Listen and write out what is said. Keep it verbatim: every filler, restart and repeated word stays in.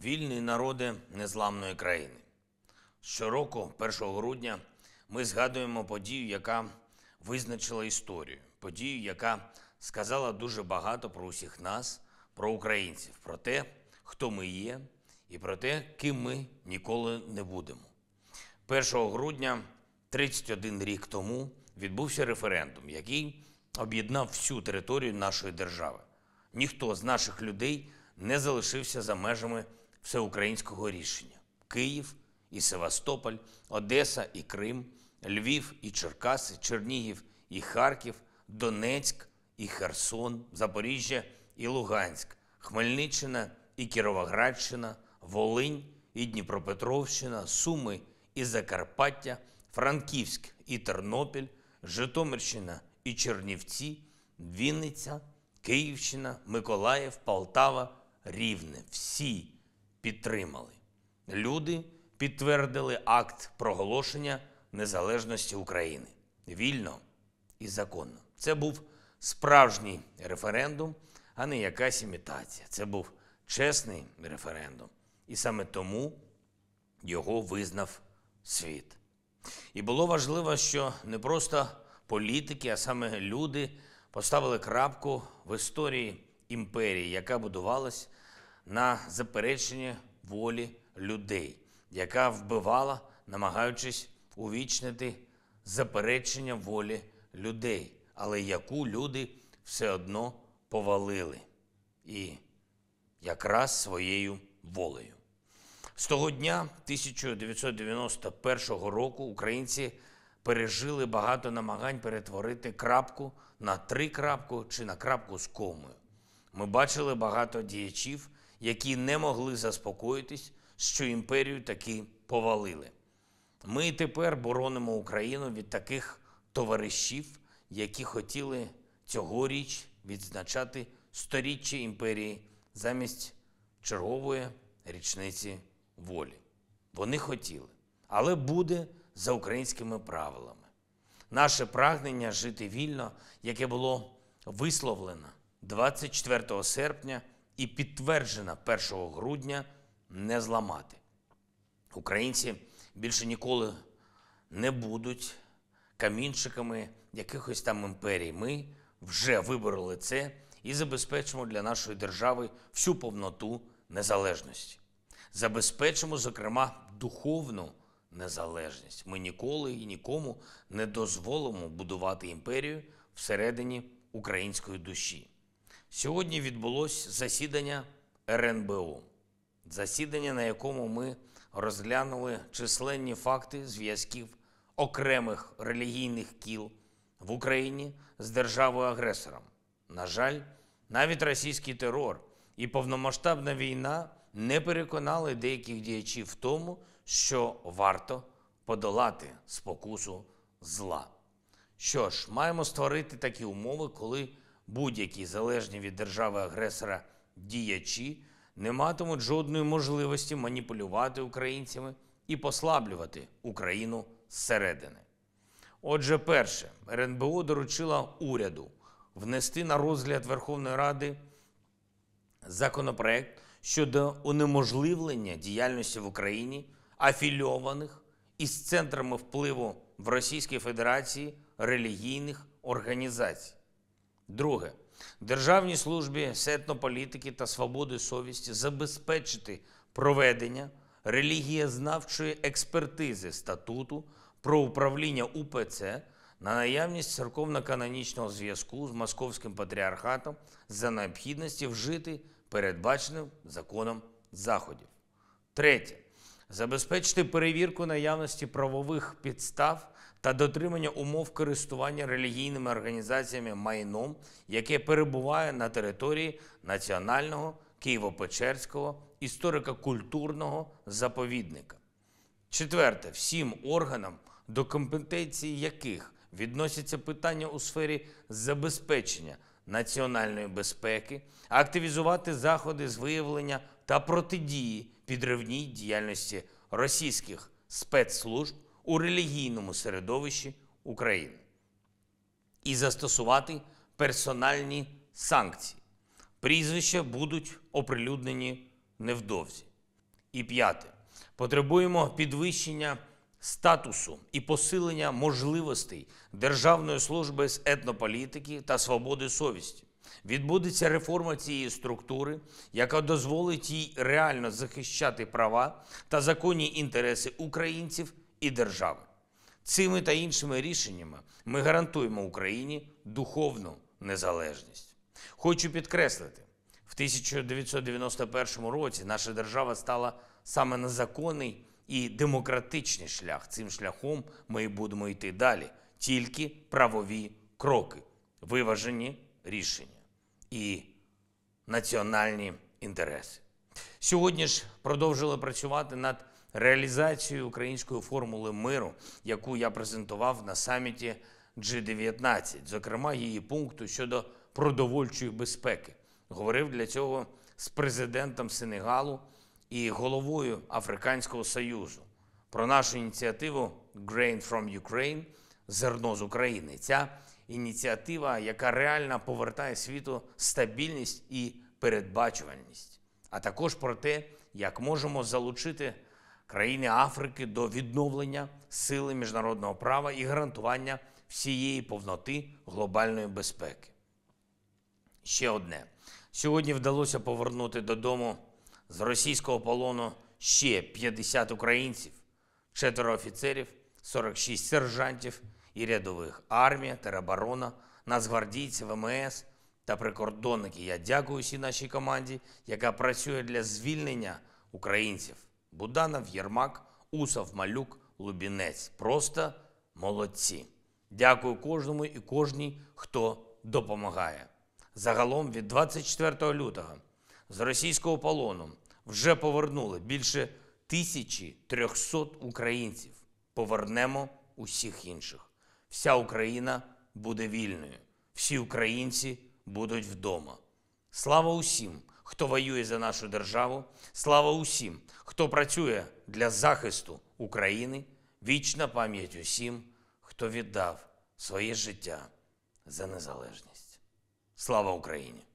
Вільний народи незламної країни. Щороку, першого грудня, ми згадуємо подію, яка визначила історію. Подію, яка сказала дуже багато про усіх нас, про українців, про те, хто ми є і про те, ким ми ніколи не будемо. першого грудня, тридцять один рік тому, відбувся референдум, який об'єднав всю територію нашої держави. Ніхто з наших людей не залишився за межами всеукраїнського рішення. Київ і Севастополь, Одеса і Крим, Львів і Черкаси, Чернігів і Харків, Донецьк і Херсон, Запоріжжя і Луганськ, Хмельниччина і Кіровоградщина, Волинь і Дніпропетровщина, Суми і Закарпаття, Франківськ і Тернопіль, Житомирщина і Чернівці, Вінниця, Київщина, Миколаїв, Полтава, Рівне. Всі підтримали. Люди підтвердили акт проголошення незалежності України. Вільно і законно. Це був справжній референдум, а не якась імітація. Це був чесний референдум. І саме тому його визнав світ. І було важливо, що не просто політики, а саме люди поставили крапку в історії імперії, яка будувалась на запереченні волі людей, яка вбивала, намагаючись увічнити заперечення волі людей, але яку люди все одно повалили. І якраз своєю волею. З того дня, тисяча дев'ятсот дев'яносто першого року, українці пережили багато намагань перетворити крапку на трикрапку чи на крапку з комою. Ми бачили багато діячів, які не могли заспокоїтись, що імперію таки повалили. Ми і тепер боронимо Україну від таких товаришів, які хотіли цьогоріч відзначати сторіччя імперії замість чергової річниці волі. Вони хотіли, але буде за українськими правилами. Наше прагнення жити вільно, яке було висловлено двадцять четвертого серпня і підтверджено першого грудня, не зламати. Українці більше ніколи не будуть камінчиками якихось там імперій. Ми вже вибороли це і забезпечимо для нашої держави всю повноту незалежності. Забезпечимо, зокрема, духовну незалежність. Ми ніколи і нікому не дозволимо будувати імперію всередині української душі. Сьогодні відбулось засідання ер ен бе о. Засідання, на якому ми розглянули численні факти зв'язків окремих релігійних кіл в Україні з державою-агресором. На жаль, навіть російський терор і повномасштабна війна не переконали деяких діячів в тому, що варто подолати спокусу зла. Що ж, маємо створити такі умови, коли будь-які залежні від держави-агресора діячі не матимуть жодної можливості маніпулювати українцями і послаблювати Україну зсередини. Отже, перше, ер ен бе о доручила уряду внести на розгляд Верховної Ради законопроект щодо унеможливлення діяльності в Україні афільованих із центрами впливу в Російській Федерації релігійних організацій. Друге. Державній службі з етнополітики та свободи совісті забезпечити проведення релігієзнавчої експертизи статуту про управління у пе це на наявність церковно-канонічного зв'язку з Московським патріархатом за необхідності вжити передбаченим законом заходів. Третє. Забезпечити перевірку наявності правових підстав та дотримання умов користування релігійними організаціями майном, яке перебуває на території Національного Києво-Печерського історико-культурного заповідника. Четверте. Всім органам, до компетенції яких відносяться питання у сфері забезпечення національної безпеки, активізувати заходи з виявлення та протидії підривній діяльності російських спецслужб у релігійному середовищі України і застосувати персональні санкції. Прізвища будуть оприлюднені невдовзі. І п'яте. Потребуємо підвищення статусу і посилення можливостей Державної служби з етнополітики та свободи совісті. Відбудеться реформа цієї структури, яка дозволить їй реально захищати права та законні інтереси українців і держави. Цими та іншими рішеннями ми гарантуємо Україні духовну незалежність. Хочу підкреслити, в тисяча дев'ятсот дев'яносто першому році наша держава стала саме на законний і демократичний шлях. Цим шляхом ми і будемо йти далі. Тільки правові кроки, виважені рішення і національні інтереси. Сьогодні ж продовжили працювати над реалізацією української формули миру, яку я презентував на саміті джі дев'ятнадцять, зокрема її пункту щодо продовольчої безпеки. Говорив для цього з президентом Сенегалу і головою Африканського Союзу про нашу ініціативу Grain from Ukraine – зерно з України. Ця ініціатива, яка реально повертає світу стабільність і передбачуваність, а також про те, як можемо залучити країни Африки до відновлення сили міжнародного права і гарантування всієї повноти глобальної безпеки. Ще одне. Сьогодні вдалося повернути додому з російського полону ще п'ятдесят українців, четверо офіцерів, сорок шість сержантів і рядових, армія, тероборона, нацгвардійці, ВМС та прикордонники. Я дякую всій нашій команді, яка працює для звільнення українців. Буданов, Єрмак, Усов, Малюк, Лубінець. Просто молодці. Дякую кожному і кожній, хто допомагає. Загалом від двадцять четвертого лютого з російського полону вже повернули більше тисячі трьохсот українців. Повернемо усіх інших. Вся Україна буде вільною. Всі українці будуть вдома. Слава усім, хто воює за нашу державу. Слава усім, хто працює для захисту України. Вічна пам'ять усім, хто віддав своє життя за незалежність. Слава Україні!